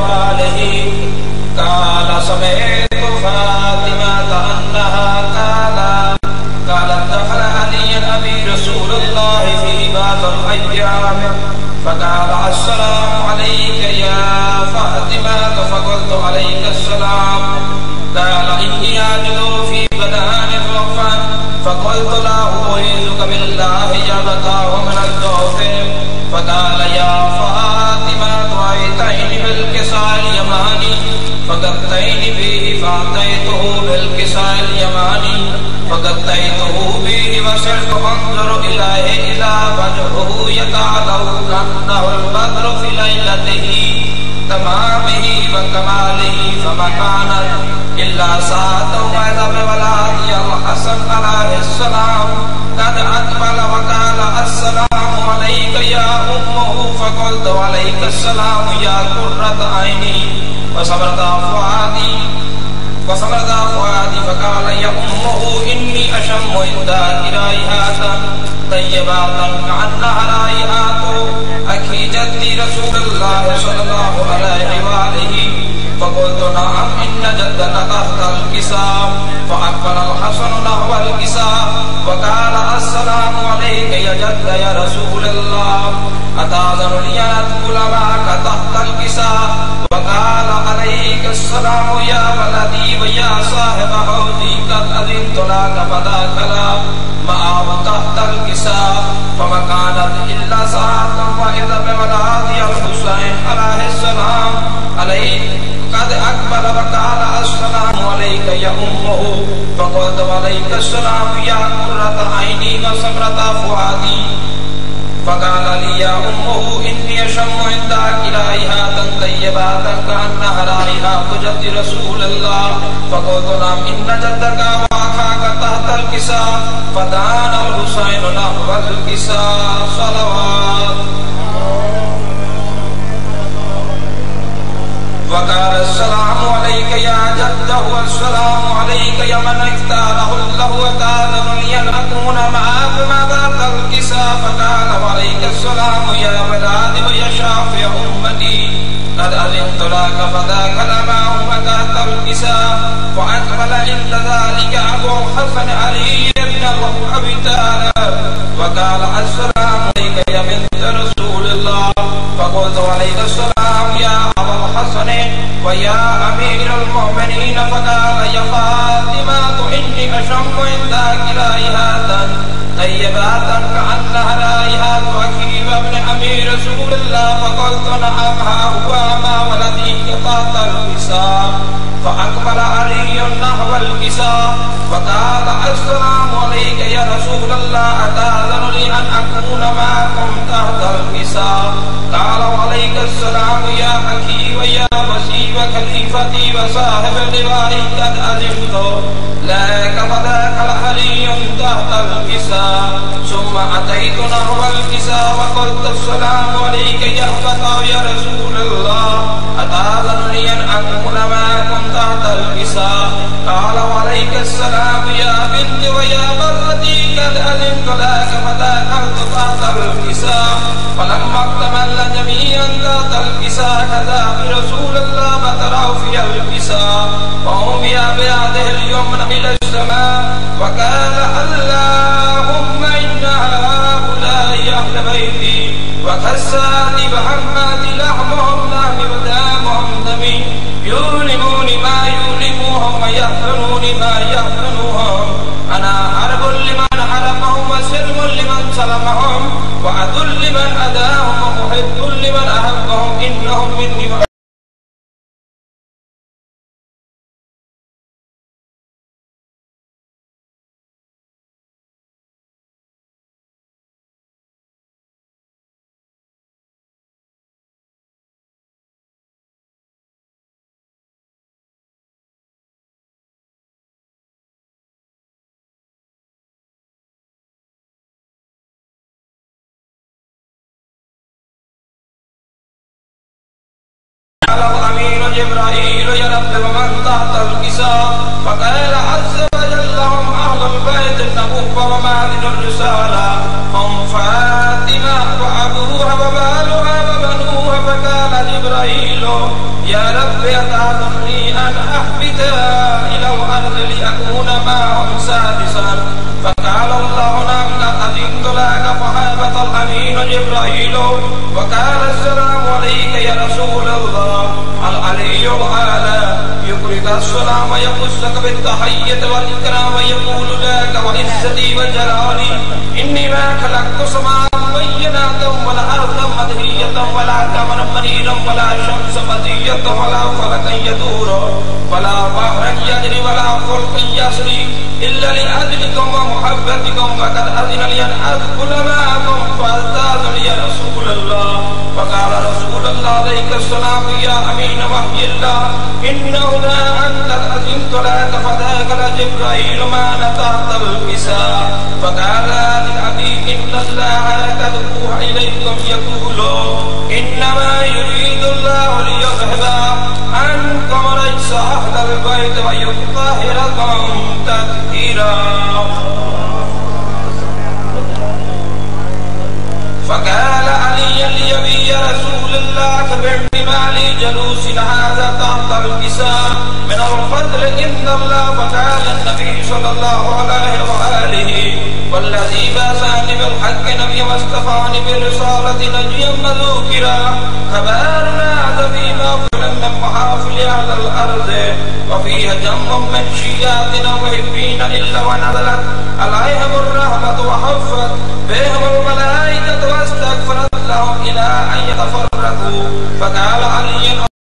वालिही काल समेतु फातिमा अन्नहा कालत दखल अलिय्यन अबी रसूलुल्लाह फी बाज़िल अय्याम फक़ाल अस्सलामु अलैका या फातिमा फ़क़ुल्तु अलैका अस्सलाम قال إني أجد في بدني ضعفا فقلت له أعوذ بالله جبته من الضعف فقال يا فاطمة أتيتني بالكساء اليماني فغطيت به فأتيته بالكساء اليماني فغطيته به وصرت أنظر إليه إلى وجهه يتعلق كأنه البدر في ليلته تمامه وكماله فما كانت إلا ساعة وإذا بولادي الحسن عليه السلام قد أقبل وقال السلام عليك يا أمه فقلت عليك السلام يا قرة عيني وصبرت فؤادي فقال يا أمه إني أشم عندك رائحة طيبة كأنها رائحة أخي جدي رسول الله صلى الله عليه وآله فقلت نعم إن جدك تحت الكساء فأقبل الحسن نحو الكساء وقال السلام عليك يا جد يا رسول الله أتأذن لي أن أدخل معك تحت الكساء وقال عليك السلام يا ولدي ويا صاحب حوضي قد أذنت لك فدخل معه تحت الكساء فما كانت إلا ساعة وإذا بولادي الحسين عليه السلام عليه قد أقبل وقال السلام عليك يا أمه فقلت عليك السلام يا قرة عيني وسمرة فؤادي فقال لي يا أمه إني أشم عندك رائحة طيبة كأنها رائحة جد رسول الله فقلت نعم إن جدك وأخاك تحت الكساء فدان الحسين نحو الكساء صلوات وقال السلام عليك يا جده والسلام عليك يا من اختاره الله وتأذن لي أن أكون معك ذات الكساء فقال وعليك السلام يا ولادي ويا شافع أمتي قد أذنت لك فدخل معه تحت الكساء فأقبل عند ذلك أبو الحسن علي بن أبي طالب وقال السلام عليك يا بنت رسول الله فقلت عليك السلام يا أبا الحسن ويا أمير المؤمنين فقال يا فاطمة إني أشم عندك رائحة طيبة كأنها رائحة أخي وابن أمير رسول الله فقلت نعم ها هو ما ولدي تحت الكساء فأقبل علي نحو الكساء وقال السلام عليك يا رسول الله أتأذن لي أن أكون معكم تحت الكساء قال وعليك السلام يا أخي ويا وسي وخليفتي وصاحب لواء قد أذنت لك فدخل علي تحت الكساء ثم أتيت نحو الكساء وقلت السلام عليك يا فتى يا رسول الله أتأذن لي أن أكون معكم تحت الكساء قال وعليك السلام يا بنت ويا بنتي قد أذنت لك فدخلت تحت الكساء فلما اكتمل جميعا تحت الكساء كذا برسول الله فتروا في الكساء وأمي بهذه اليمن إلى السماء وقال اللهم إن هؤلاء أهل بيتي وكساني محمد لحمهم لحم ودامهم دمي يؤلمون ما يؤلموهم ويحفنون ما يحفنوهم أنا حرب لمن حربهم وسلم لمن سلمهم وعدل لمن أداهم ومحب لمن أحبهم إنهم مني جبرائيل يا رب ومن تحت الكساء فقال عز وجل هم أهل البيت النبوة ومعدن الرسالة هم فاطمة وأبوها وبالها وبنوها فقال جبرائيل يا رب أتأذنني أن أهبط إلى الأرض لأكون معهم سادسا فقال الله نعم قد أذنت لك فهبط الأمين جبرائيل وقال السلام عليك يا رسول الله العلي الأعلى يقرئك السلام ويقصك بالتحية والإكرام ويقول لك وعزتي وجلالي إني ما خلقت سماء بينات ولا أرضا مدهية ولا قمرا منيرا ولا شمس مزية ولا فلكا يدور ولا بحرا يجري ولا فلكا يسري إلا لأجلكم ومحبتكم وقد أذن لي أن أدخل معكم فأستأذن يا رسول الله فقال رسول الله عليك السلام يا أمين وحي الله إنه لا أنت أذنت لك فداخل جبرائيل ما نتحت الكساء فقال لأبي إن الله قد أوحى إليكم يقول إنما يريد الله ليذهب عنكم رجس أهل البيت ويطهركم تطهيرا فقال علي لأبي يا رسول الله أخبرني ما لي جلوس هذا تحت الكساء من الفضل عند الله فقال النبي صلى الله عليه وآله والذي بعثني بالحق نبيا واصطفاني بالرسالة نجيا وذكرا خبرنا فيما فلم من محافل على الأرض وفيها جم من شيعاتنا محبين إلا ونزلت عليهم الرحمة وحفت بهم الملائكة واستغفرت لهم إلى أن يتفرقوا فقال علي